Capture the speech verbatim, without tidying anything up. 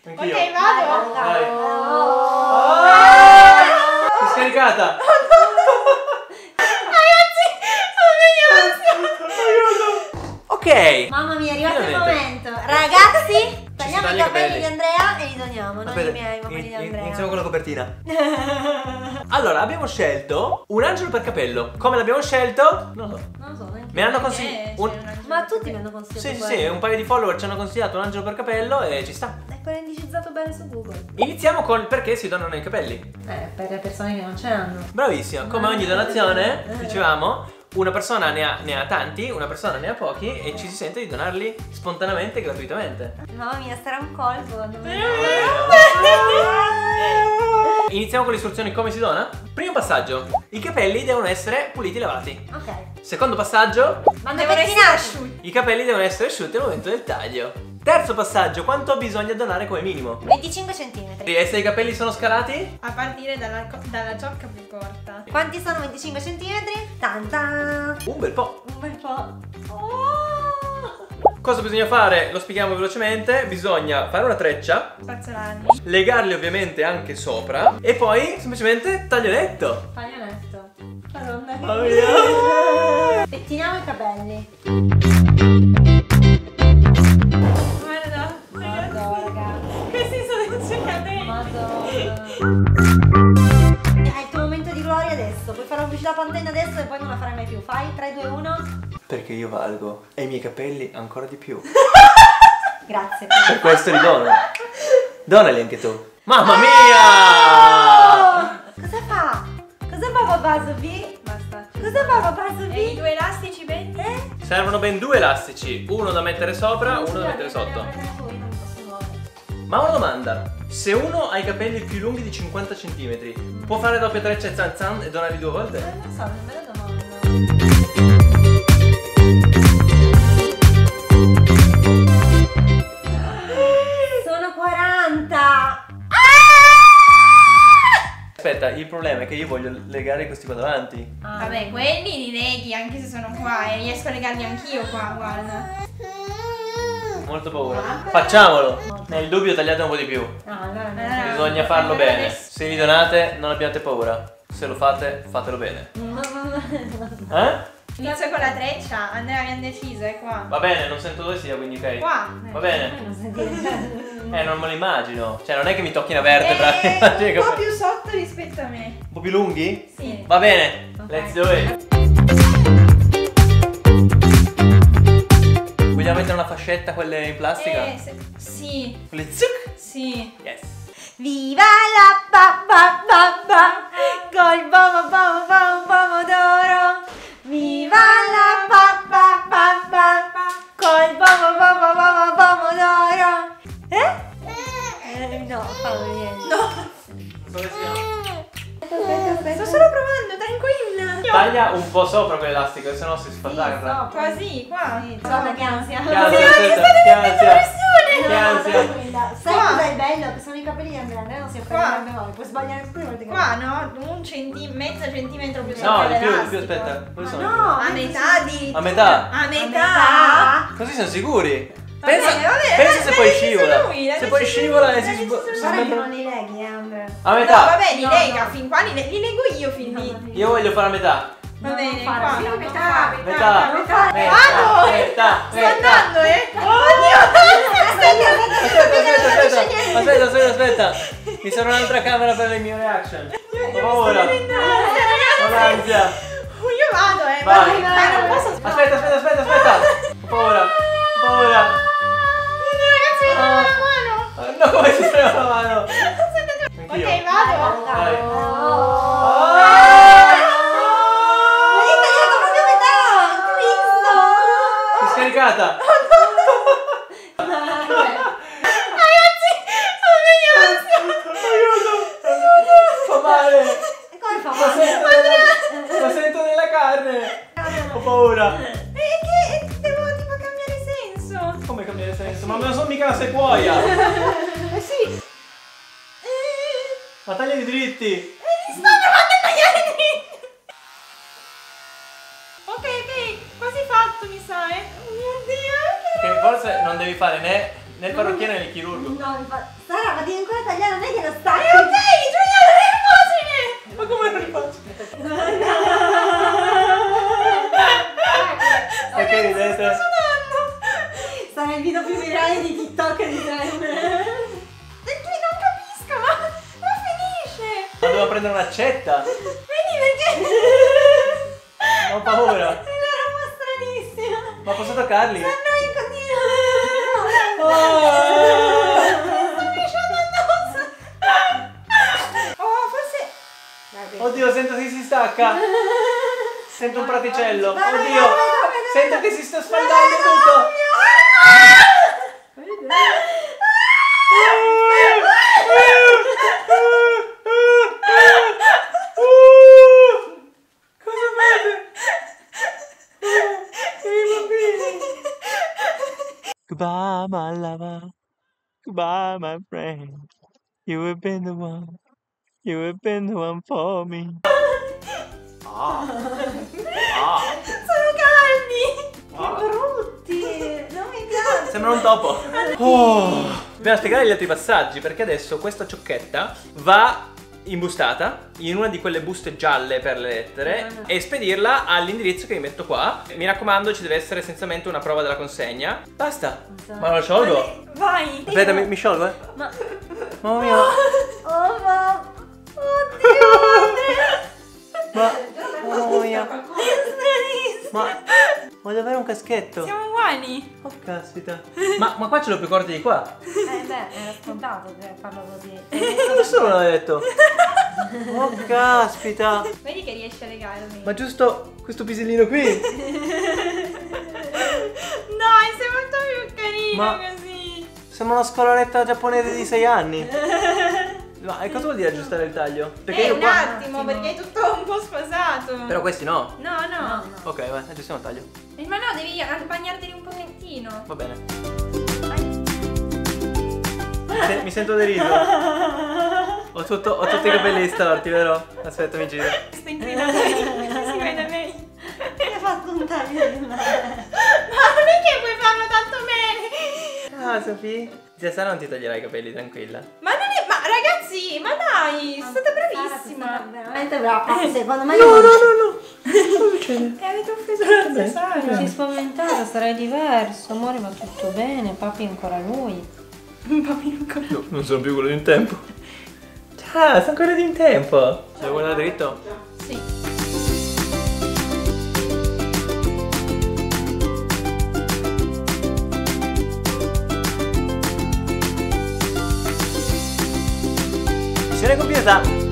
Anch'io. Ok, vado. Vai. Oh. Si è scaricata. Ok. Mamma mia, è arrivato il Finalmente. momento. Ragazzi, tagliamo taglia i i capelli capelli. di Andrea e li doniamo. Non Aspetta, i miei, ma quelli di in- Andrea. iniziamo con la copertina. Allora, abbiamo scelto un angelo per capello. Come l'abbiamo scelto? Non lo so. Non lo so, neanche. Mi hanno Eh, consigliato. c'è una- Ma tutti mi hanno consigliato Sì, sì, quello. sì, un paio di follower ci hanno consigliato un angelo per capello e ci sta. È quello indicizzato bene su Google. Iniziamo con perché si donano i capelli. Eh, per le persone che non ce l'hanno. Bravissimo, come ogni donazione, dicevamo, una persona ne ha, ne ha tanti, una persona ne ha pochi e ci si sente di donarli spontaneamente e gratuitamente. Mamma mia, sarà un colpo quando mi... Iniziamo con le istruzioni come si dona. Primo passaggio, i capelli devono essere puliti e lavati. Ok. Secondo passaggio, Ma Devono essere asciutti. i capelli devono essere asciutti al momento del taglio. Terzo passaggio, quanto bisogna donare come minimo? venticinque centimetri. E se i capelli sono scalati? A partire dalla, co- dalla ciocca più corta. Quanti sono venticinque centimetri? Tanta. Un bel po'. Un bel po'. Oh. Cosa bisogna fare? Lo spieghiamo velocemente. Bisogna fare una treccia, Spazzolarli. legarli ovviamente anche sopra e poi semplicemente taglioletto. Taglionetto. Madonna. Mamma mia. Pettiniamo i capelli. Guarda, Madonna, ragazzi. questi sono i suoi capelli. Madonna. È il tuo momento di gloria adesso. Puoi fare la pubblicità Pantene adesso e poi non la farai mai più. Fai tre, due, uno. Perché io valgo e i miei capelli ancora di più. Grazie. Per questo li dono. Donali anche tu. Mamma mia! Cosa fa? Cosa fa papà Sofì? Basta. Cosa fa papà E i Sofì? due elastici, vedi? Eh? Servono ben due elastici, uno da mettere sopra, uno da mettere sotto. Ma una domanda, se uno ha i capelli più lunghi di cinquanta centimetri, può fare doppia treccia e zan zan e donarli due volte? Eh, non so, non me la domanda. Sono quaranta. Aspetta, il problema è che io voglio legare questi qua davanti. Ah. Vabbè, quelli li leghi anche se sono qua e riesco a legarli anch'io qua, guarda. Molto paura. Facciamolo! Nel dubbio tagliate un po' di più. No, allora no. Eh. Bisogna farlo allora bene. adesso- Se vi donate non abbiate paura. Se lo fate, fatelo bene. No, no, no. Eh? Inizio con la treccia, Andrea abbiamo deciso, è qua. Va bene, non sento dove sia, quindi ok. Qua. Va bene. Non sentire. Eh, non me lo immagino. Cioè, non è che mi tocchi una vertebra. Eh, Immagini un po' che- più sotto rispetto a me. Un po' più lunghi? Sì. Va bene, Ok. let's do it. Vogliamo mettere una fascetta, quelle in plastica? Eh, se- sì, Quelle zuc? sì. Yes. Viva la ba ba ba ba col pomo pomo pomo pomodoro. Viva la ba ba ba ba col pomo pomo pomo pomodoro. Eh? Eh, no, fallo niente. No, Dove siamo? Aspetta, aspetta. sto solo provando, tranquilla. Taglia un po' sopra quell'elastico, se no si sfadarra. Quasi, qua. Sì, guarda che ansia. Che ansia, aspetta, che ansia. Che ansia. Tranquilla. Sai Qua. cosa è bello? Che sono i capelli di Andrea. Andrea non si offenderebbe mai. Puoi sbagliare tutte le volte che Qua, no? Un centimetro, mezzo centimetro più No, sopra di più, di l'elastico. più, aspetta. Dove sono? no. A metà di... A metà. A metà. metà. Così siamo sicuri. Va Pensa, bene, va bene, pensa l'ha- se l'ha poi deciso scivola. lui, l'ha Se poi deciso scivola lui, e l'ha si deciso sbo- lui. si Guarda che sbanda- non li leghi, eh, Andrea. A No, metà. vabbè, li No, lega, no. fin qua li, li leggo io fin lì. Io voglio fare a metà. Va No, bene, non fare, qua. sì, no, metà, fa, Metà. Non fare. Metà. Vado! Metà. Sto metà. andando, eh! Aspetta, aspetta, aspetta, aspetta, aspetta, aspetta. Mi serve un'altra camera per le mie reaction. Ho paura. Ho l'ansia. Io vado, eh! Vai. Dai, non posso Aspetta, aspetta, aspetta, aspetta. Ho paura. Ho paura. Ragazzi, mi prendo la mano! No, come si prende la mano? Ok, Anch'io. vado! Vai. Oh. Ah! Ma hai tagliato proprio a metà! Cristo! Si è scaricata. Fa male. E come fa? Lo sento nella, lo sento nella carne. Ho paura. E che devo tipo cambiare senso? Come cambiare senso? Ma non sono mica una sequoia. Eh sì! Ma tagliali dritti. Sto provando a tagliare dritto! Ok, ok, quasi fatto mi sa, eh. Oh mio Dio! Che forse non devi fare né, né il parrucchiere né il chirurgo. No, mi fa... Stai Sara, ma devi ancora tagliare, non è che lo stacchi. Eh, ok, Giuliano, è facile! Ma come non rifaccio? Perché ridete? Sarà il video più virale di TikTok di sempre. E qui non capisco, ma, ma finisce! Ma devo prendere un'accetta? Vedi perché? Ho paura. È una roba stranissima. Ma posso toccarli? Ma noi continuiamo. Oh! Sto pisciando addosso! Oh, forse... Oddio, sento che si stacca. Sento un praticello. Vai, vai, Oddio. vai, vai, vai, vai. Sento che si sta sfaldando tutto. Cosa fate? I bambini. Goodbye, my lover. Goodbye, my friend. You have been the one. You have been the one for me. Ah. Ah. Sono calmi! Che brutti. Non mi piace. Sembra un topo. Oh. Dobbiamo spiegare gli altri passaggi perché adesso questa ciocchetta va imbustata in una di quelle buste gialle per le lettere e spedirla all'indirizzo che vi metto qua. Mi raccomando, ci deve essere essenzialmente una prova della consegna. Basta. Ma lo sciolgo? Vai! Aspetta, mi, mi sciolgo, eh. Ma... Mamma mia. Oh, ma... Oddio, Ma... Mamma mia. stranissimo. Ma... Voglio avere un caschetto. Siamo uguali! Oh, caspita. Ma, ma qua ce l'ho più corto di qua. Eh beh, era scontato che farlo così. Nessuno l'ha detto. Oh, caspita. Vedi che riesci a legarmi. Ma giusto questo pisellino qui. Dai, sei molto più carino Ma- così! Sembra una scolaretta giapponese di sei anni. Ma e cosa vuol dire aggiustare il taglio? Perché Eh, io un qua... attimo, perché è tutto un po' sfasato. Però questi no. No, no. Ok, vai, aggiustiamo il taglio. Eh, Ma no, devi bagnarteli un pochettino. Va bene. Mi, se- mi sento deriso. Ho, tutto, ho tutti i capelli storti, vero? Aspetta, mi giro. Sto inclinando lei. Si vede lei. Mi ha fatto un taglio di mano. Ma non è che puoi farlo tanto bene. Ah, Sofì. Zia Sara non ti taglierà i capelli, tranquilla. Ma non è... Ma ragazzi, ma dai, è stata bravissima. Veramente brava. Secondo me... no, no, no. Cosa succede? E avete offeso la zia Sara. Non si spaventata, sarai diverso. Amore, va tutto bene. Papi è ancora lui. No, non sono più quello di un tempo. Ciao, sono quello di un tempo. Devo guardare dritto? Sì. Missione compiuta.